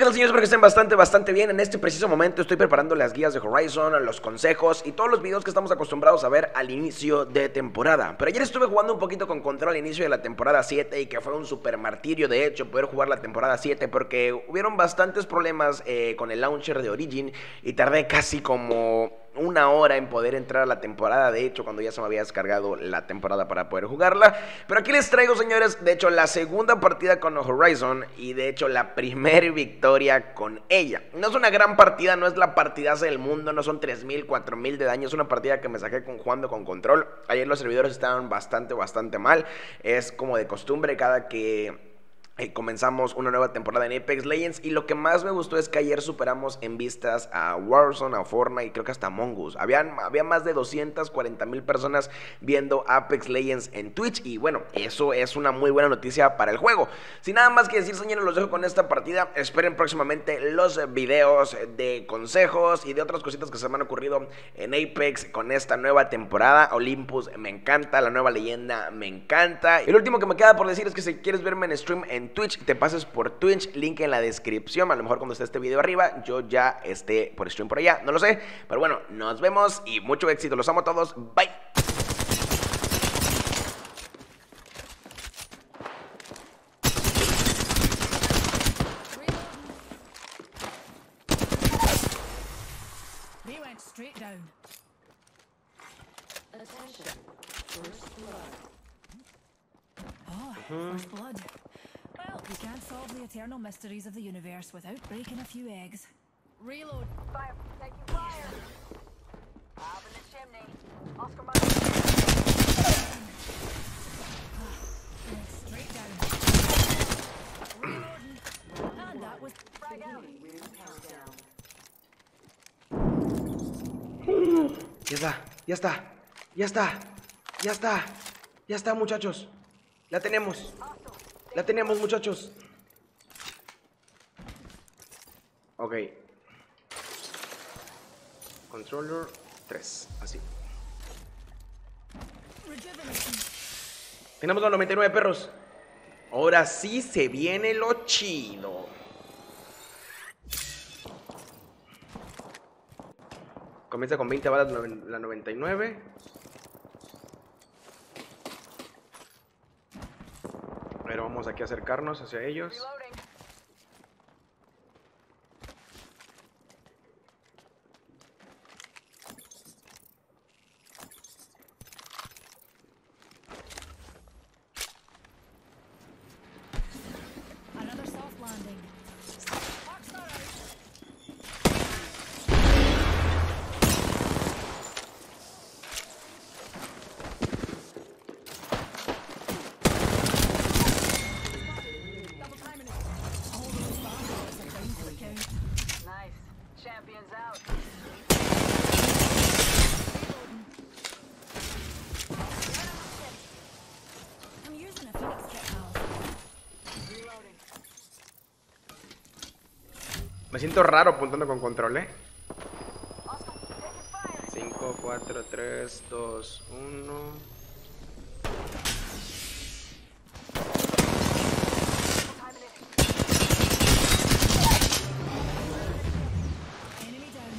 ¿qué tal, señores? Espero que estén bastante bien. En este preciso momento estoy preparando las guías de Horizon, los consejos y todos los videos que estamos acostumbrados a ver al inicio de temporada. Pero ayer estuve jugando un poquito con Control al inicio de la temporada 7 y que fue un super martirio, de hecho, poder jugar la temporada 7 porque hubieron bastantes problemas con el launcher de Origin y tardé casi como una hora en poder entrar a la temporada, de hecho, cuando ya se me había descargado la temporada para poder jugarla. Pero aquí les traigo, señores, de hecho, la segunda partida con Horizon y de hecho la primera victoria con ella. No es una gran partida, no es la partidaza del mundo, no son 3000, 4000 de daño, es una partida que me saqué jugando con Control. Ayer los servidores estaban bastante mal, es como de costumbre cada que comenzamos una nueva temporada en Apex Legends. Y lo que más me gustó es que ayer superamos en vistas a Warzone, a Fortnite y creo que hasta Among Us. Había más de 240,000 personas viendo Apex Legends en Twitch. Y bueno, eso es una muy buena noticia para el juego. Sin nada más que decir, señores, los dejo con esta partida. Esperen próximamente los videos de consejos y de otras cositas que se me han ocurrido en Apex con esta nueva temporada. Olympus me encanta, la nueva leyenda me encanta. Y lo último que me queda por decir es que si quieres verme en stream en Twitch, te pases por Twitch, link en la descripción. A lo mejor cuando esté este video arriba yo ya esté por stream por allá, no lo sé, pero bueno, nos vemos y mucho éxito, los amo a todos, bye. First blood. Well, you can't solve the eternal mysteries of the universe without breaking a few eggs. Reload. Fire. Taking fire. Up in the chimney. Oscar Mike. Straight down. Reloading. And that was Frag out. Ya está, muchachos. La tenemos, muchachos. Ok. Controller 3, así. Tenemos los 99 perros. Ahora sí se viene lo chido. Comienza con 20 balas la 99. Pero vamos aquí a acercarnos hacia ellos. Reloading. another soft landing. Rockstar out. Double timing it. All those bombs are down to the count. Nice. Champions out. I'm using a Phoenix kit now. Reloading. Me siento raro apuntando con control, Oscar, taking fire. 5, 4, 3, 2, 1. Timing it. Enemy down.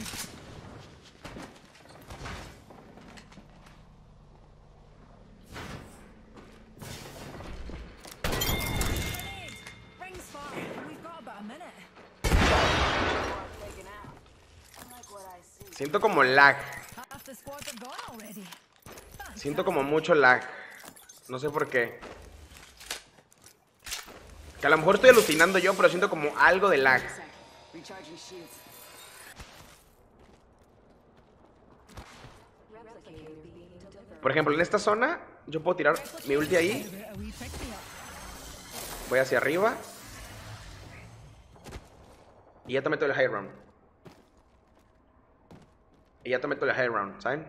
Grenade! Rings far. We've got about a minute. Taken out. I like what I see. Siento como lag. Half the squads are gone already. Siento como mucho lag. No sé por qué. Que a lo mejor estoy alucinando yo, pero siento como algo de lag. Recharging shields. Por ejemplo, en esta zona, yo puedo tirar mi ulti ahí. A wee pick me up. Voy hacia arriba. Y ya te meto el high round. ¿Saben?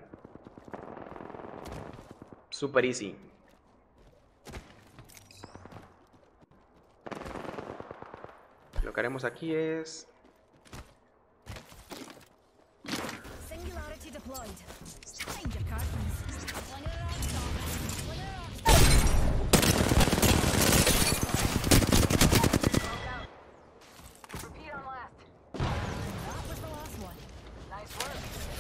Super easy. Lo que haremos aquí es... Singularity deployed. Find your cartons. Sling it around, Tom. Sling it around. Repeater on last. That was the last one. Nice work.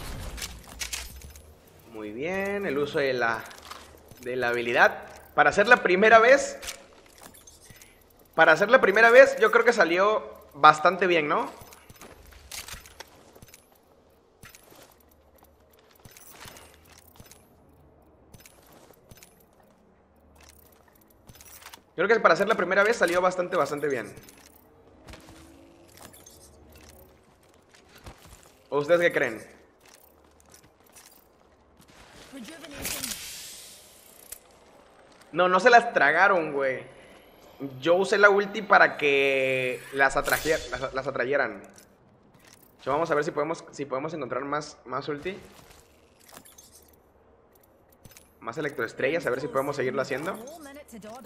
Muy bien, el uso de la habilidad. Para hacer la primera vez, yo creo que salió bastante bien, ¿no? Creo que para hacer la primera vez salió bastante bien. ¿O ustedes qué creen? Rejuvenation. No se las tragaron, güey. Yo usé la ulti para que las atrayeran. Vamos a ver si podemos encontrar más ulti. Más electroestrellas, a ver si podemos seguirlo haciendo. A whole minute to dawdle.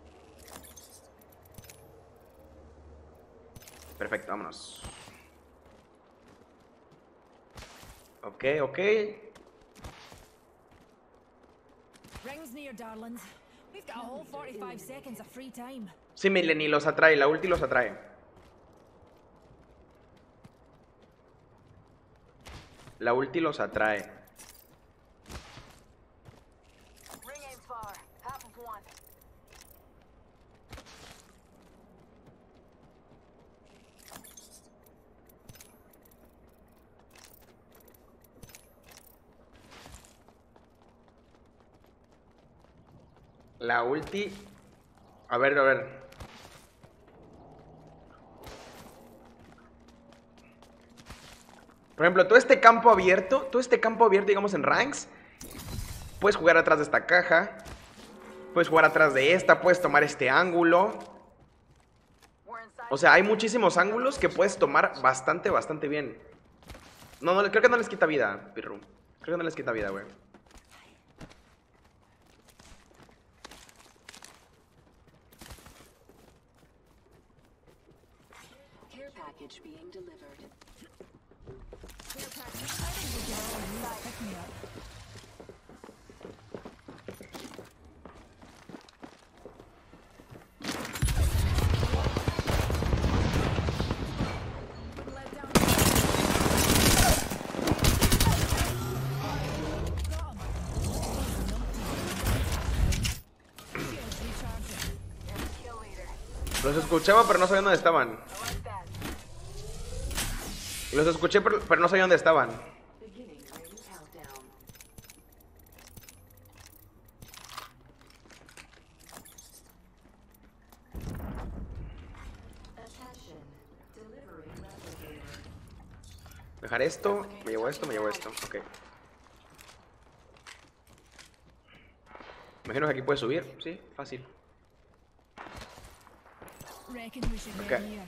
Perfecto, vámonos. Ok. Rings near, darlings. We've got a whole 45 seconds of free time. Sí, Mileni los atrae, la ulti los atrae. La ulti los atrae. Ring aim far. Half of one. La ulti... A ver. Por ejemplo, todo este campo abierto, digamos en ranks, puedes jugar atrás de esta caja, puedes jugar atrás de esta, puedes tomar este ángulo. We're inside. O sea, hay muchísimos ángulos que puedes tomar bastante bien. No, creo que no les quita vida, Pirru. Creo que no les quita vida, güey. Care package being delivered. Care package. I think we can all use a pick-me-up. Let down. Got him. Shields recharging. There's the kill leader. Los escuchaba, pero no sabía dónde estaban. I like that. Los escuché, pero no sabía dónde estaban. Beginning ring countdown. Attention. Delivering replicator. Dejar esto, me llevo esto, ok. Imagino que aquí puedes subir, sí, fácil. Reckon we should Okay. head here.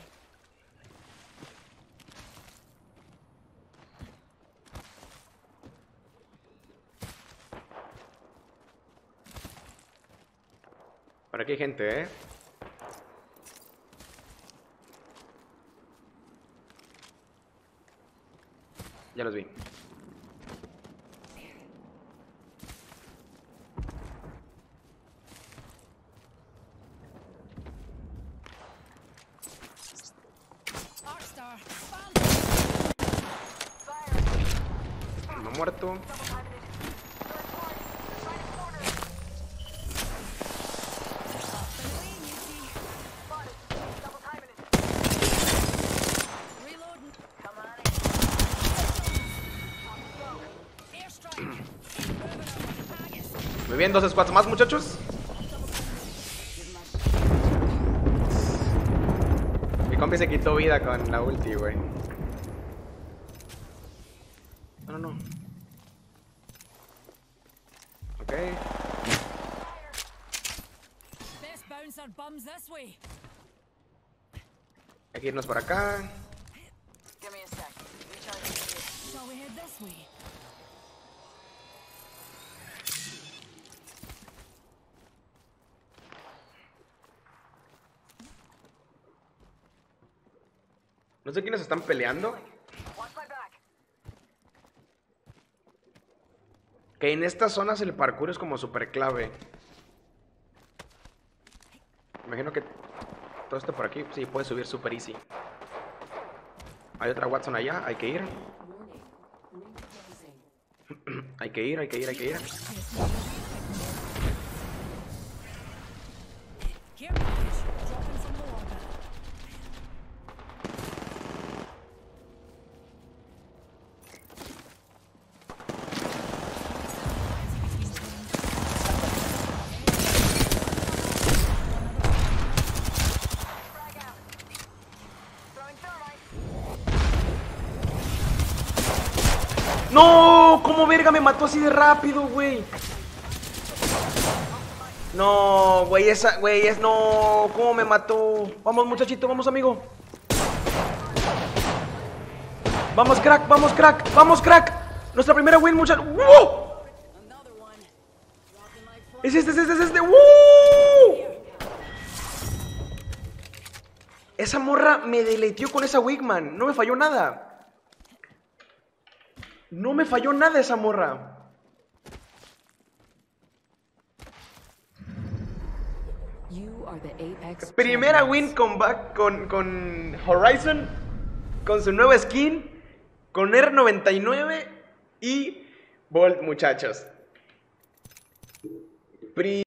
Por aquí hay gente, ¿eh? Ya los vi. Arcstar, found Fire. Uno muerto. Double timing it. Third party. Right in corner. Spotted. Double timing it. reloading. Come on in. Airstrike. Keep moving over. Haggis. Muy bien, 2 squads más, muchachos. Mi compi se quitó vida con la ulti, güey. No. Ok. Best bouncer bums this way. Hay que irnos por acá. Give me a sec. Recharging here. Shall we head this way? No sé quiénes están peleando. Watch my back. Que en estas zonas el parkour es como súper clave. Imagino que todo esto por aquí, sí, puede subir súper easy. Hay otra Watson allá, hay que ir. Warning. Ring closing. Hay que ir, hay que ir, hay que ir. Care package dropping from the orbit. Frag out. Throwing thermite. ¡No! ¿Cómo verga me mató así de rápido, güey? No, güey, esa, güey, es no. ¿Cómo me mató? Vamos, muchachito, vamos, amigo. Vamos, crack, vamos, crack, vamos, crack. Nuestra primera win, muchacho. ¡Woo! Another one. Rocking like fly. Es este. ¡Woo! Esa morra me deleteó con esa Wigman. No me falló nada. No me falló nada esa morra. You are the Apex Primera champions. win con Horizon, con su nueva skin, con R99 y Bolt, muchachos.